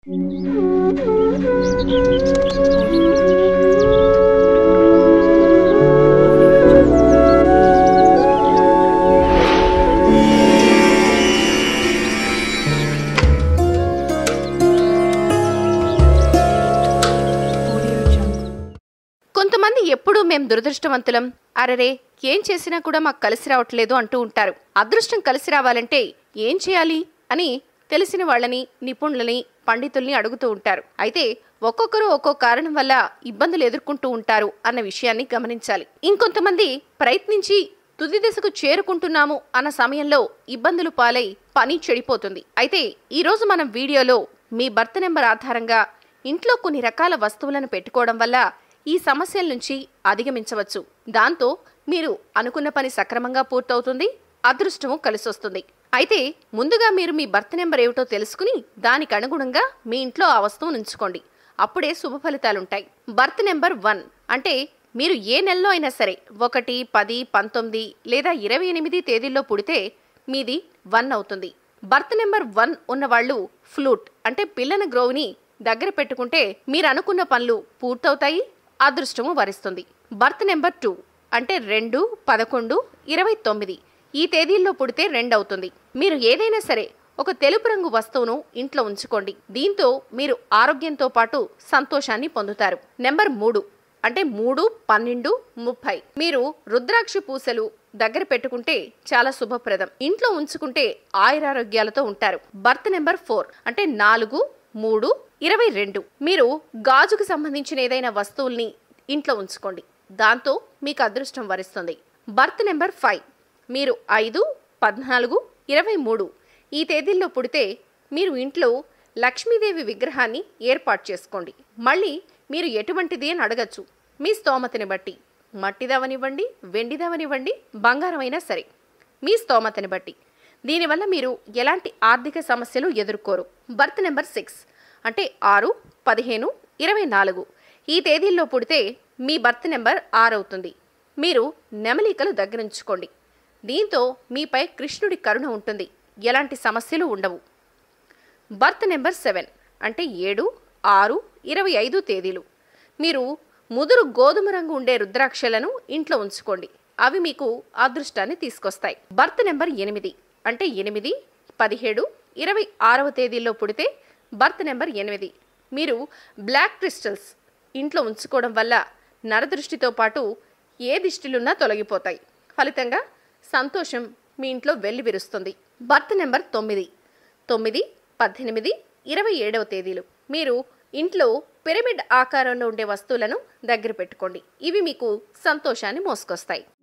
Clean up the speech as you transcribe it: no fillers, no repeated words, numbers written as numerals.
కొంతమంది ఎప్పుడూ మేం దురదృష్టవంతులం, అరెరే ఏం చేసినా కూడా మాకు కలిసి రావట్లేదు అంటూ ఉంటారు. అదృష్టం కలిసి రావాలంటే ఏం చేయాలి అని తెలిసిన వాళ్ళని, నిపుణులని, పండితుల్ని అడుగుతూ ఉంటారు. అయితే ఒక్కొక్కరు ఒక్కో కారణం వల్ల ఇబ్బందులు ఎదుర్కొంటూ ఉంటారు అన్న విషయాన్ని గమనించాలి. ఇంకొంతమంది ప్రయత్నించి తుది దశకు చేరుకుంటున్నాము అన్న సమయంలో ఇబ్బందులు పాలై పని చెడిపోతుంది. అయితే ఈరోజు మనం వీడియోలో మీ బర్త్ నెంబర్ ఆధారంగా ఇంట్లో కొన్ని రకాల వస్తువులను పెట్టుకోవడం వల్ల ఈ సమస్యల నుంచి అధిగమించవచ్చు. దాంతో మీరు అనుకున్న పని సక్రమంగా పూర్తవుతుంది, అదృష్టము కలిసొస్తుంది. అయితే ముందుగా మీరు మీ బర్త్ నెంబర్ ఏమిటో తెలుసుకుని దానికి అనుగుణంగా మీ ఇంట్లో ఆ వస్తువును ఉంచుకోండి. అప్పుడే శుభ ఫలితాలుంటాయి. బర్త్ నెంబర్ 1 అంటే మీరు ఏ నెలలో అయినా సరే 1, 10, 19 లేదా 28 తేదీల్లో పుడితే మీది 1 అవుతుంది. బర్త్ నెంబర్ 1 ఉన్నవాళ్లు ఫ్లూట్ అంటే పిల్లన గ్రోవ్ని దగ్గర పెట్టుకుంటే మీరు అనుకున్న పనులు పూర్తవుతాయి, అదృష్టము వరిస్తుంది. బర్త్ నెంబర్ 2 అంటే 2, 11, 29 ఈ తేదీల్లో పుడితే 2 అవుతుంది. మీరు ఏదైనా సరే ఒక తెలుపు రంగు వస్తువును ఇంట్లో ఉంచుకోండి. దీంతో మీరు ఆరోగ్యంతో పాటు సంతోషాన్ని పొందుతారు. నెంబర్ 3 అంటే 3, 12, 30 మీరు రుద్రాక్ష పూసలు దగ్గర పెట్టుకుంటే చాలా శుభప్రదం. ఇంట్లో ఉంచుకుంటే ఆయురారోగ్యాలతో ఉంటారు. బర్త్ నెంబర్ 4 అంటే 4, 3, 22 మీరు గాజుకు సంబంధించిన ఏదైనా వస్తువుల్ని ఇంట్లో ఉంచుకోండి. దాంతో మీకు అదృష్టం వరిస్తుంది. బర్త్ నెంబర్ 5 మీరు 5, 14, 23 ఈ తేదీల్లో పుడితే మీరు ఇంట్లో లక్ష్మీదేవి విగ్రహాన్ని ఏర్పాటు చేసుకోండి. మళ్ళీ మీరు ఎటువంటిది అని అడగచ్చు. మీ స్తోమతని బట్టి మట్టిదవనివ్వండి, వెండిదవనివ్వండి, బంగారం అయినా సరే మీ స్తోమతని బట్టి. దీనివల్ల మీరు ఎలాంటి ఆర్థిక సమస్యలు ఎదుర్కోరు. బర్త్ నెంబర్ 6 అంటే 6, 15, 24 ఈ తేదీల్లో పుడితే మీ బర్త్ నెంబర్ 6 అవుతుంది. మీరు నెమలికలు దగ్గరుంచుకోండి. దీంతో మీపై కృష్ణుడి కరుణ ఉంటుంది, ఎలాంటి సమస్యలు ఉండవు. బర్త్ నెంబర్ 7 అంటే 7, 6, 25 తేదీలు మీరు ముదురు గోధుమ రంగు ఉండే రుద్రాక్షలను ఇంట్లో ఉంచుకోండి. అవి మీకు అదృష్టాన్ని తీసుకొస్తాయి. బర్త్ నెంబర్ 8 అంటే 8, 17, 26 తేదీల్లో పుడితే బర్త్ నెంబర్ 8 మీరు బ్లాక్ క్రిస్టల్స్ ఇంట్లో ఉంచుకోవడం వల్ల నరదృష్టితో పాటు ఏ దిష్టిలున్నా తొలగిపోతాయి. ఫలితంగా సంతోషం మీ ఇంట్లో వెల్లివిరుస్తుంది. బర్త్ నెంబర్ 9, 9, 18, 27 తేదీలు మీరు ఇంట్లో పిరమిడ్ ఆకారంలో ఉండే వస్తువులను దగ్గర పెట్టుకోండి. ఇవి మీకు సంతోషాన్ని మోసుకొస్తాయి.